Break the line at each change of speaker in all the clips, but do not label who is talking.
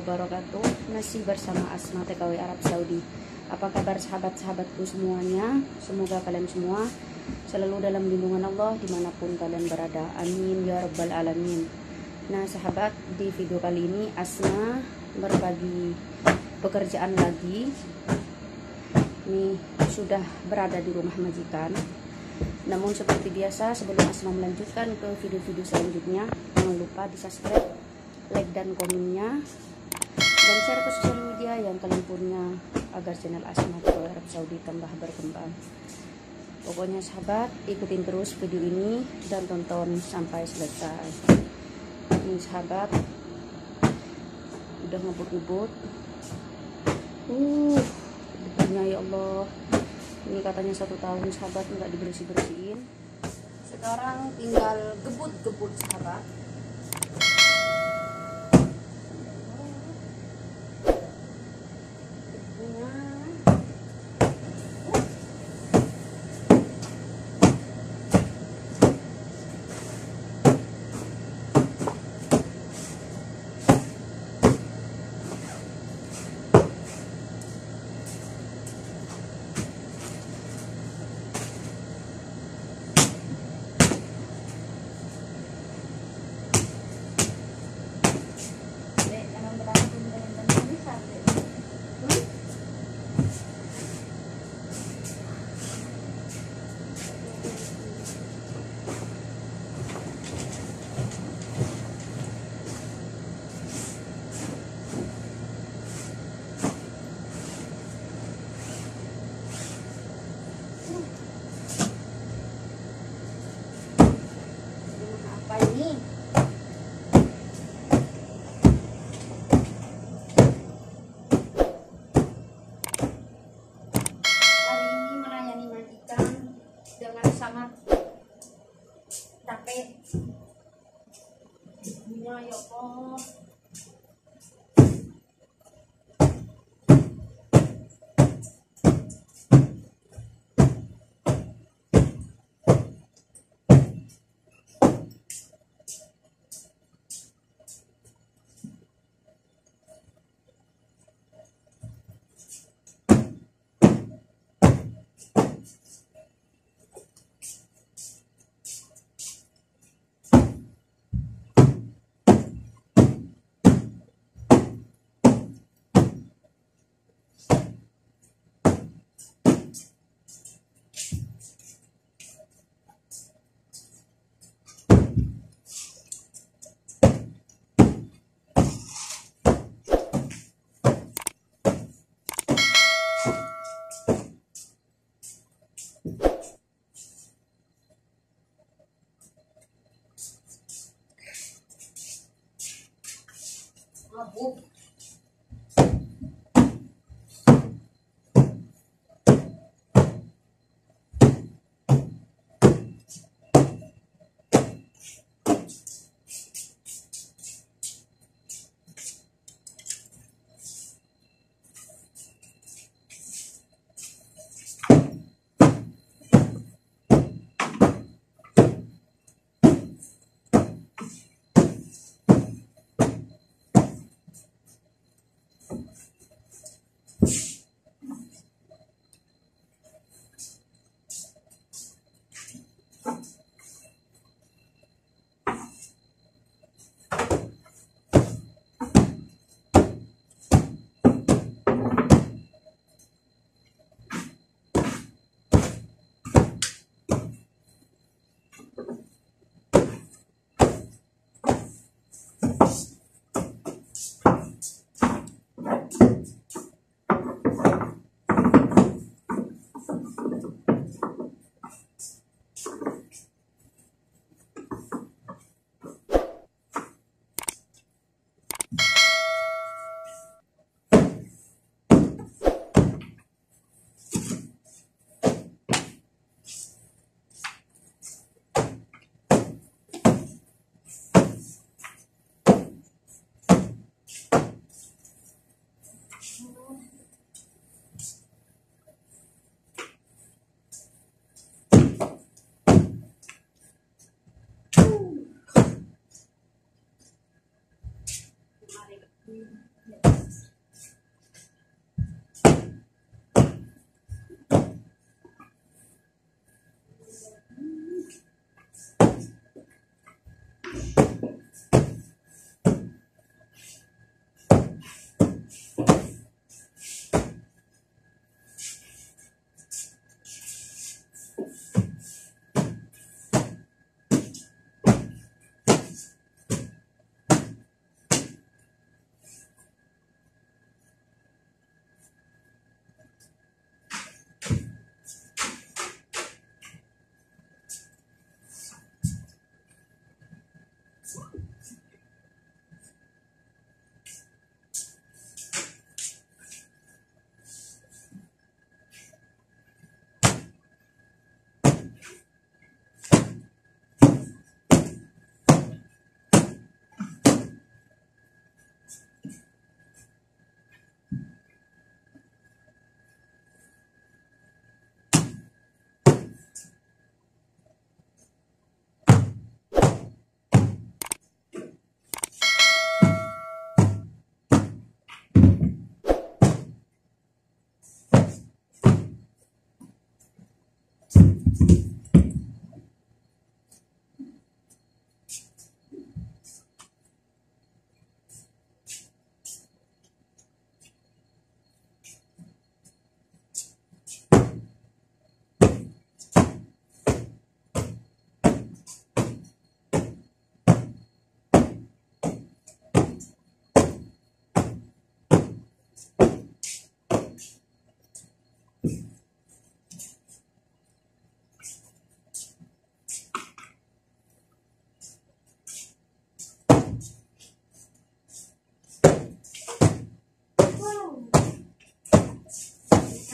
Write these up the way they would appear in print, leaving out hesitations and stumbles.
wabarakatuh. Masih bersama Asma TKW Arab Saudi. Apa kabar sahabat-sahabatku semuanya? Semoga kalian semua selalu dalam lindungan Allah dimanapun kalian berada. Amin ya rabbal alamin. Nah sahabat, di video kali ini Asma berbagi pekerjaan lagi. Ini sudah berada di rumah majikan. Namun seperti biasa, sebelum Asma melanjutkan ke video-video selanjutnya, jangan lupa di subscribe, like dan komennya, dan share ke sosial media yang kalian punya agar channel Asma TKW Arab Saudi tambah berkembang. Pokoknya sahabat, ikutin terus video ini dan tonton sampai selesai. Ini sahabat, udah ngebut-ngebut. Debunya ya Allah. Ini katanya 1 tahun sahabat nggak dibersih-bersihin. Sekarang tinggal gebut-gebut sahabat. Sangat capek ya Allah.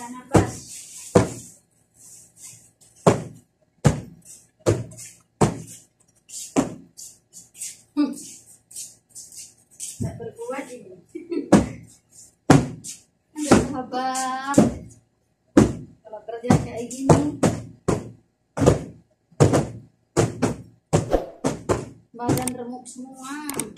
nafas. Tak berkuat ini. Ada sahabat. Kalau kerja kayak gini, badan remuk semua.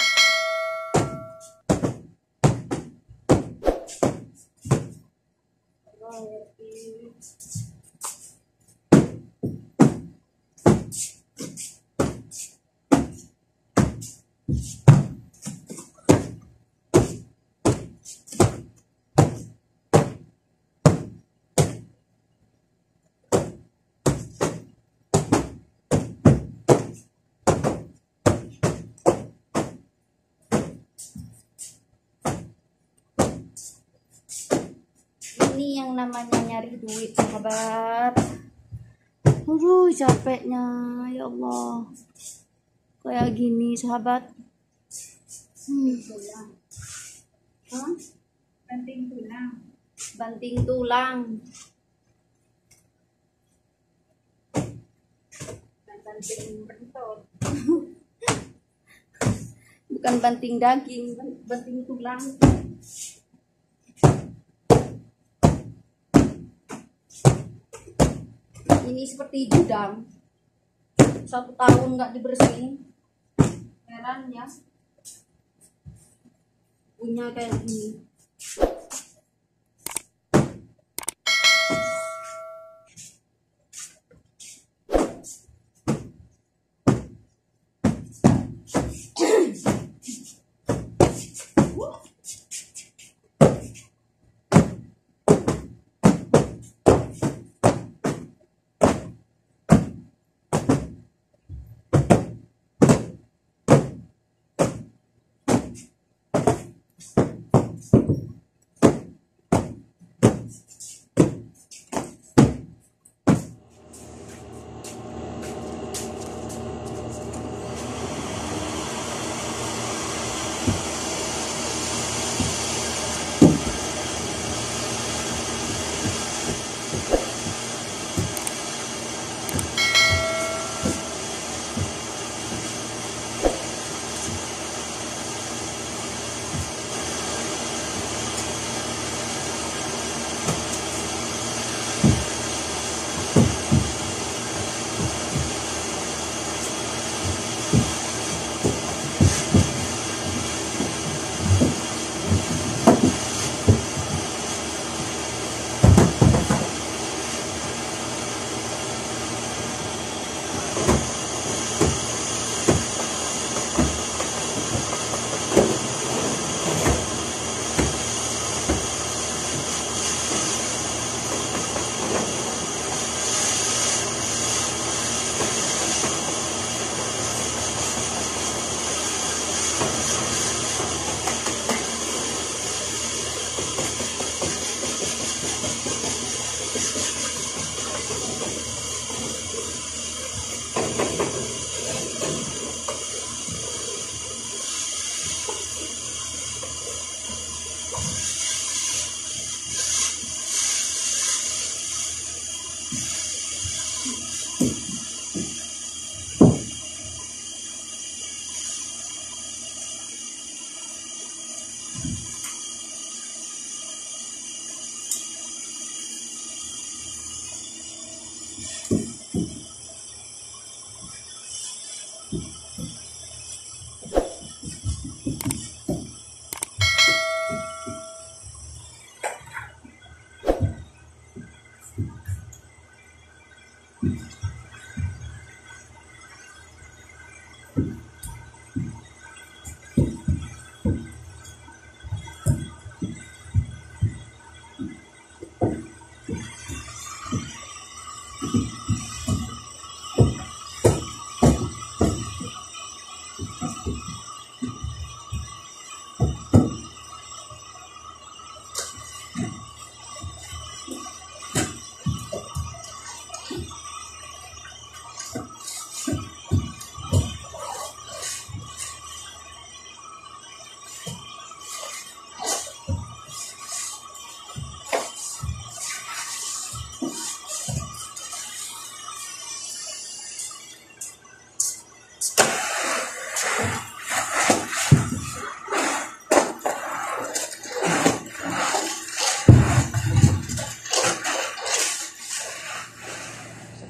Ini yang namanya nyari duit, sahabat. Aduh, capeknya, ya Allah. Kayak gini, sahabat. Hah?
Banting tulang.
Banting tulang.
Banting bentot.
Bukan banting daging, banting tulang. Ini seperti judang. 1 tahun nggak dibersihin. Heran ya. Punya kayak gini.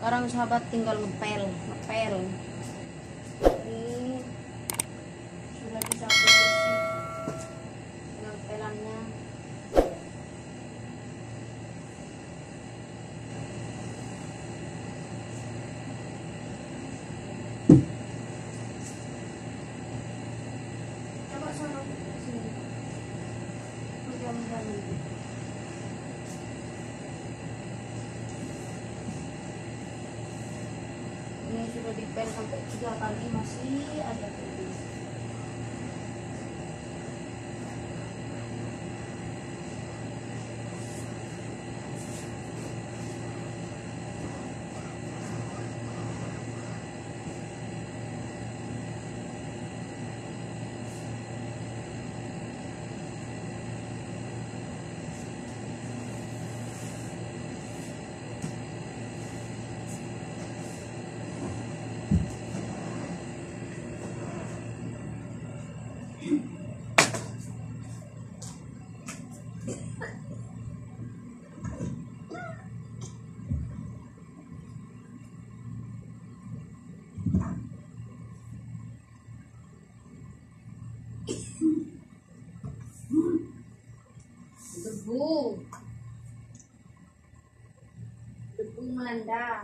Sekarang sahabat tinggal ngepel. Ini sudah disapu bersih dengan pelannya. Coba sana sini. Mudah-mudahan nanti. Ini sudah dipel sampai 3 kali, masih ada tulis. Debu melanda.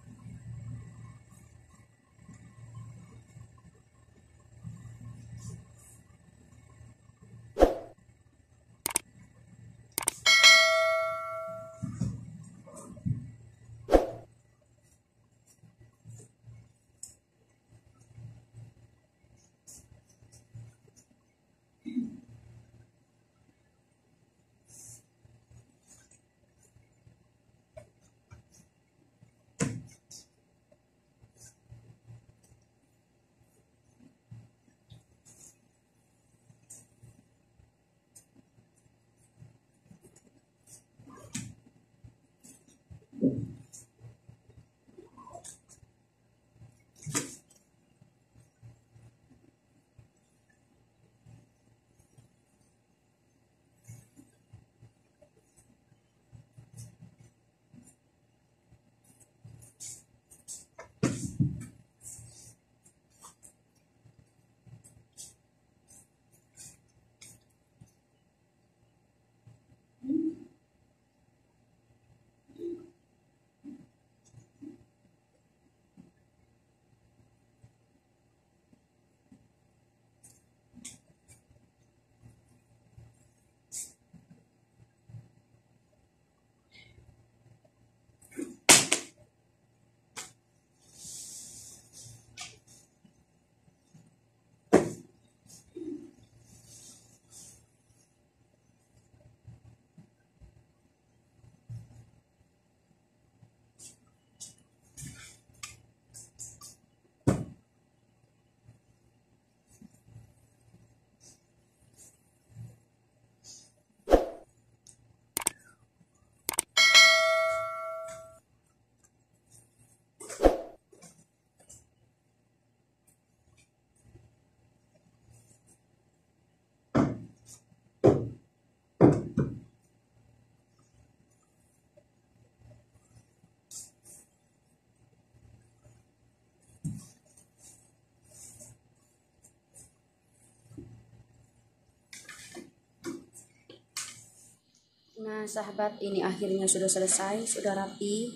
Nah sahabat, ini akhirnya sudah selesai, sudah rapi,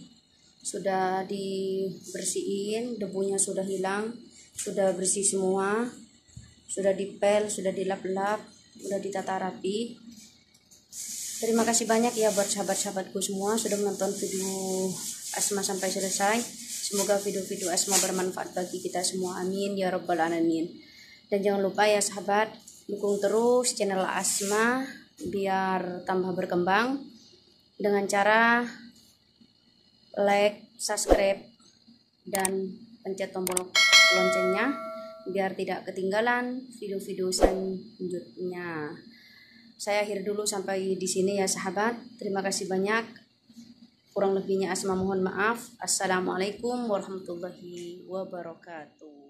sudah dibersihin, debunya sudah hilang, sudah bersih semua, sudah dipel, sudah dilap-lap, sudah ditata rapi. Terima kasih banyak ya buat sahabat-sahabatku semua sudah menonton video Asma sampai selesai. Semoga video-video Asma bermanfaat bagi kita semua, amin ya rabbal alamin. Dan jangan lupa ya sahabat, dukung terus channel Asma biar tambah berkembang dengan cara like, subscribe, dan pencet tombol loncengnya biar tidak ketinggalan video-video selanjutnya. Saya akhiri dulu sampai di sini ya sahabat. Terima kasih banyak. Kurang lebihnya Asma mohon maaf. Assalamualaikum warahmatullahi wabarakatuh.